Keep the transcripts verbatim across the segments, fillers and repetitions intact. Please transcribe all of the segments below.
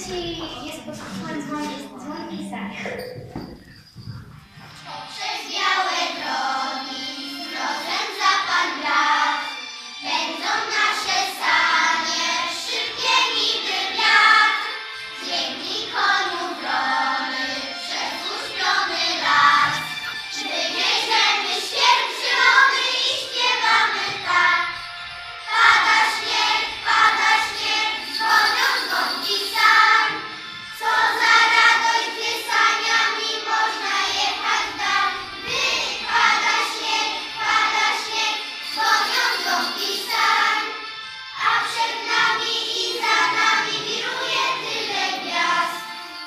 dzieci jest posłuchany dzwon, jest dzwon i pisanie. Przez białe drogi rozędza Pan brat, pędzą nasze sanie, szybkie niby wiatr. Zbiegli koniu wrony przez uśpiony las. Czy nieziemy świerk zielony i śpiewamy tak. Pada śnieg, pada śnieg, dzwonią dzwonki sań. Co za radość, gdy saniami można jechać w dal. Gdy pada śnieg, pada śnieg, dzwonią dzwonki sań. A przed nami i za nami wiruje tyle gwiazd.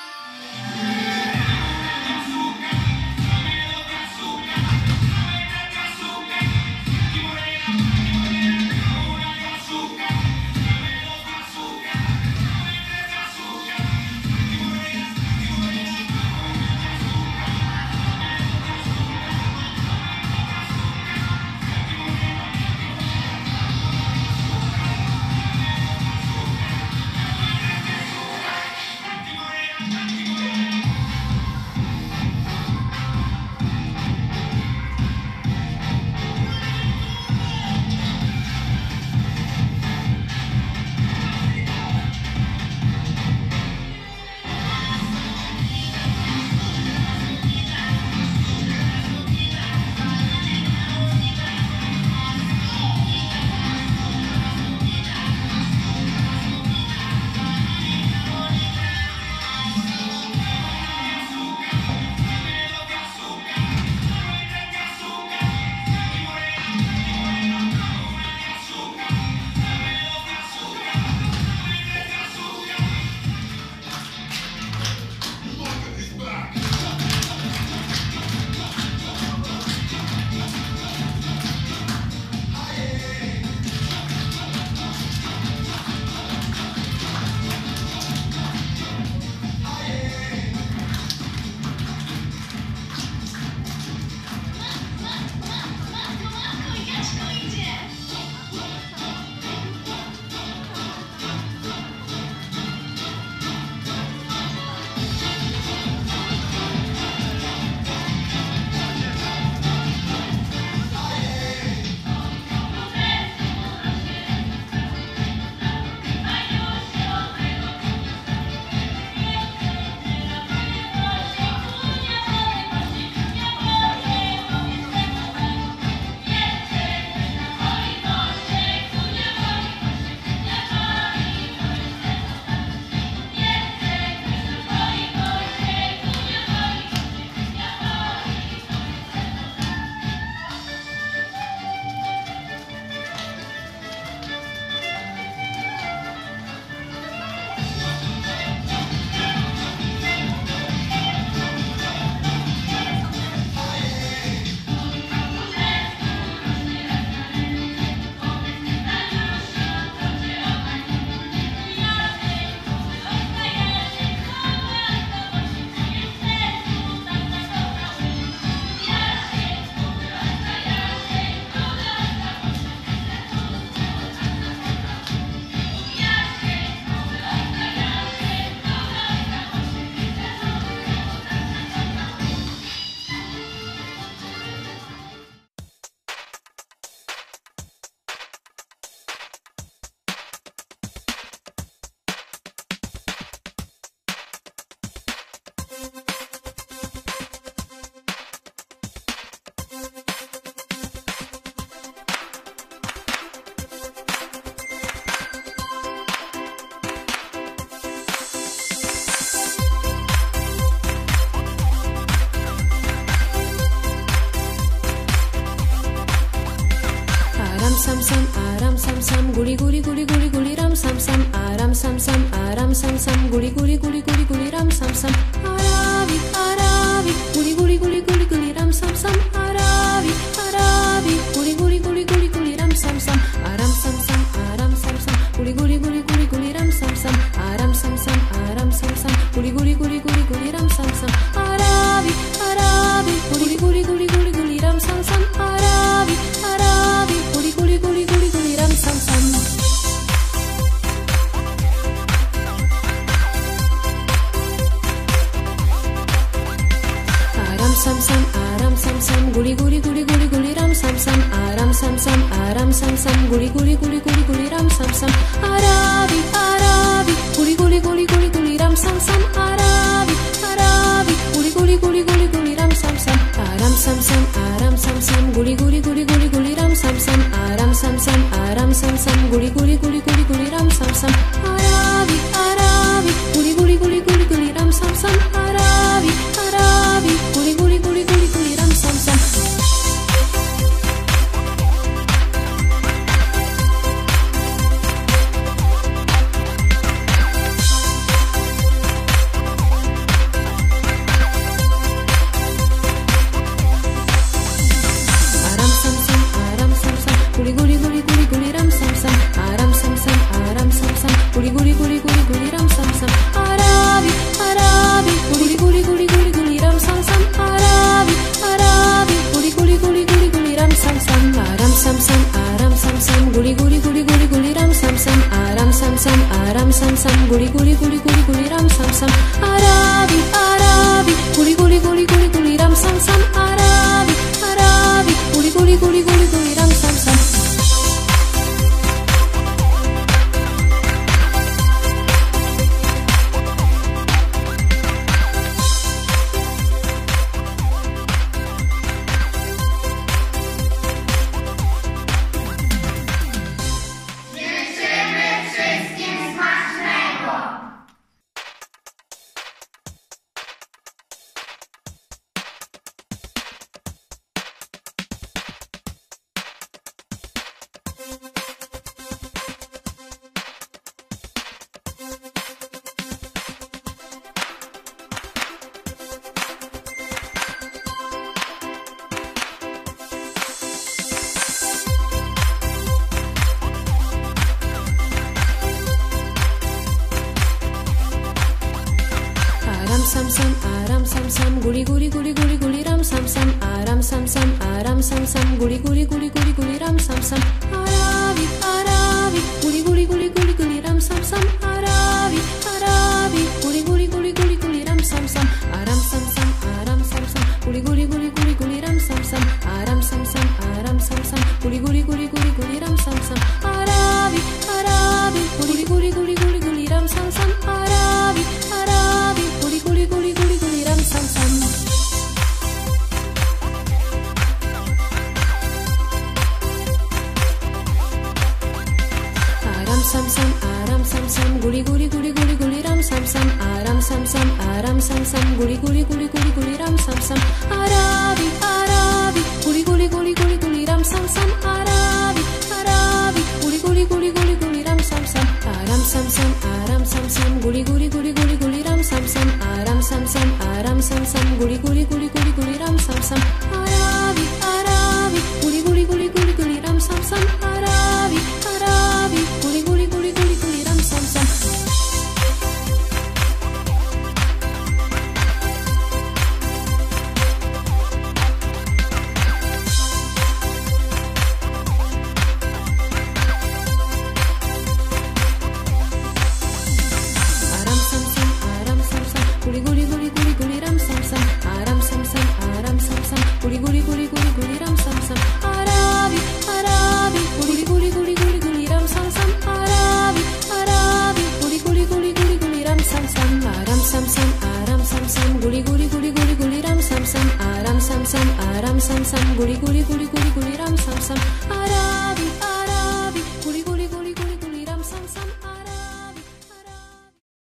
Sam sam aram sam sam guli guli guli guli guli ram sam sam aram sam sam aram sam sam guli guli guli guli guli ram sam sam aravi aravi guli guli guli guli guli ram sam sam aravi aravi guli guli guli guli guli ram sam sam aram sam sam aram sam sam guli guli guli guli guli ram sam sam aram sam sam aram sam sam guli guli guli guli guli ram sam sam aravi aravi guli guli guli guli guli ram sam sam aravi aravi guli guli guli guli guli ram sam sam. aram sam sam guli guli guli guli guli ram sam sam arabi arabi guli guli guli guli guli ram sam sam arabi arabi guli guli guli guli guli ram sam sam aram sam sam aram sam sam guli guli guli guli guli ram sam sam aram sam sam aram sam sam guli guli guli guli guli ram sam sam arabi arabi guli guli guli guli guli ram sam sam arabi arabi guli guli guli guli guli ram sam sam guli guli guli guli guli ram sam sam aram sam sam aram sam sam guli guli guli guli guli ram sam sam arabi arabi guli guli guli guli guli ram sam sam arabi arabi guli guli guli guli guli ram sam sam aram sam sam aram sam sam guli guli guli guli guli ram sam sam aram sam sam aram sam sam guli guli guli guli guli ram sam sam arabi arabi guli guli guli guli guli ram sam sam arabi arabi guli guli guli guli guli ram sam sam sam sam aram sam sam guli guli guli guli guli ram sam sam aram sam sam aram sam sam guli guli guli guli guli ram sam sam arabi arabi guli guli guli guli guli ram sam sam arabi arabi guli guli guli guli guli ram sam sam aram sam sam aram sam sam guli guli guli guli guli ram sam sam aram sam sam aram sam sam guli guli guli guli guli ram sam sam arabi arabi guli guli guli guli guli ram sam sam arabi arabi guli guli guli guli guli ram sam sam aram sam sam aram sam sam guli guli guli guli guli ram sam sam aram sam sam aram sam sam guli guli guli guli guli ram sam sam arabi arabi guli guli guli guli guli ram sam sam arabi arabi guli guli guli guli guli ram sam sam aram sam sam aram sam sam guli guli guli guli guli ram sam sam aram sam sam aram sam sam guli guli guli guli guli ram sam sam arabi arabi guli guli guli guli guli ram sam sam arabi arabi guli guli guli guli guli ram sam sam guli guli guli guli guli ram sam sam aram sam sam aram sam sam guli guli guli guli guli ram sam sam arabi arabi guli guli guli guli guli ram sam sam arabi arabi guli guli guli guli guli ram sam sam aram sam sam aram sam sam guli guli guli guli guli ram sam sam aram sam sam aram sam sam guli guli guli guli guli ram sam sam arabi